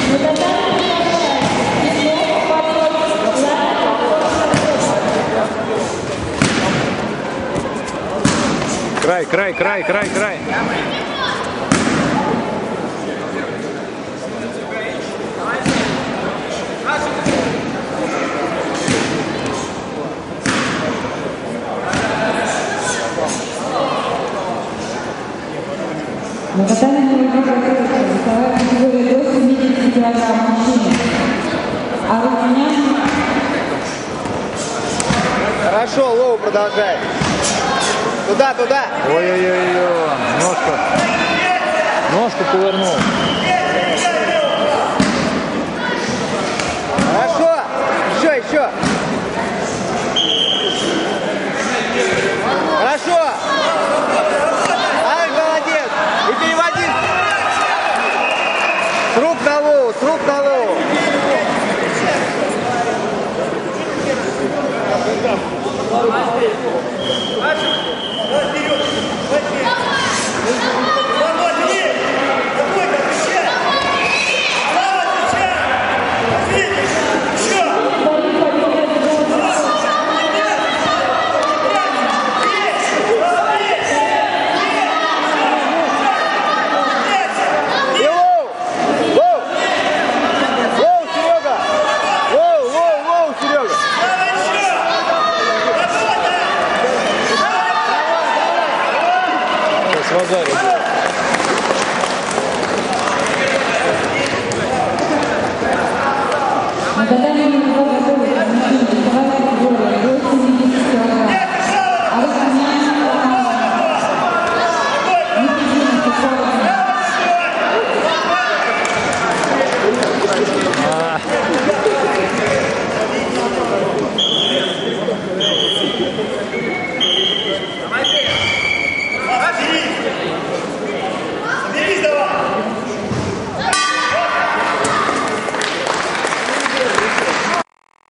Край. На катании весовая категория до 70 килограмм мужчины. А руконя... Хорошо, Лоу, продолжай. Туда. Ой-ой-ой, ножку повернул. Хорошо. Еще. Хорошо. Ай, молодец. И переводи. С рук на Лоу. С базаром.